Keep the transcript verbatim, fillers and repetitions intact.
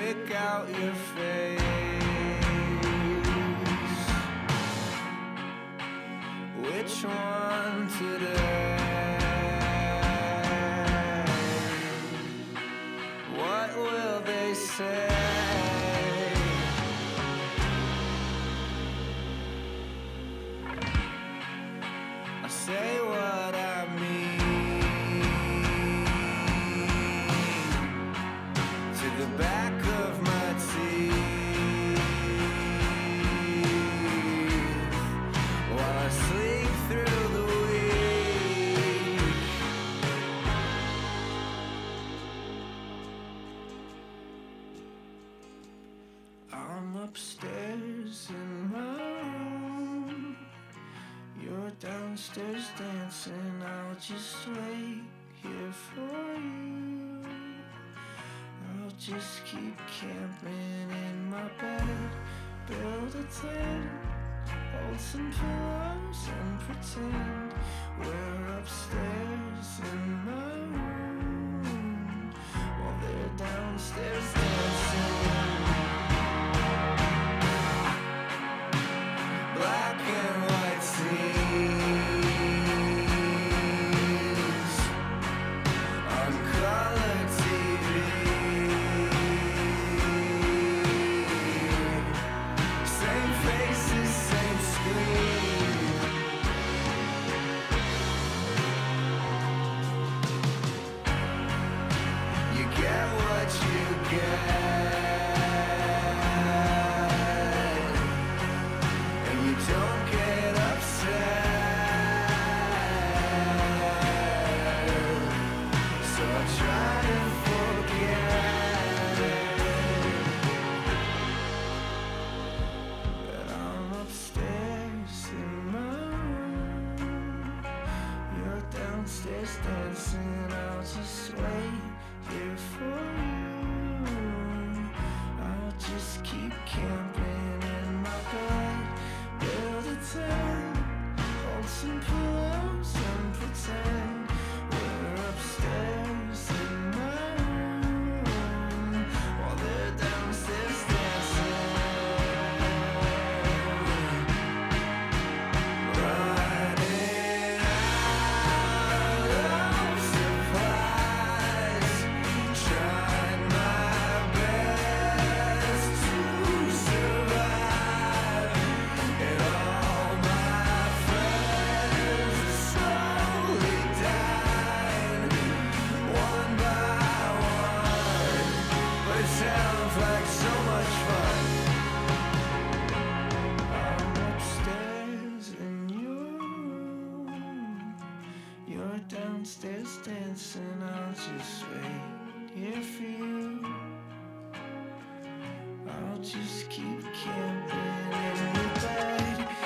pick out your face. Which one today? What will they say? I say what I mean to the back of my teeth while I sleep through the week. I'm upstairs in my room, you're downstairs dancing. I'll just wait here for you. I'll just keep camping in my bed, build a tent, hold some pillows and pretend we're upstairs in my room while they're downstairs dancing. Black and white scenes on color T V. Same faces, same screen. You get what you get. Don't get upset, so I try to forget that I'm upstairs in my room, you're downstairs dancing. I'll just wait here for you. I'll just keep camping in my bed, build a tent, hold some pillows and pretend we're upstairs in my room while they're downstairs dancing. Running out of supplies, tried my best to survive, and all my friends slowly died, one by one. But it sounds like so much fun. I'm upstairs in your room, you're downstairs dancing. I'll just wait here for you. I'll just keep camping in your bed,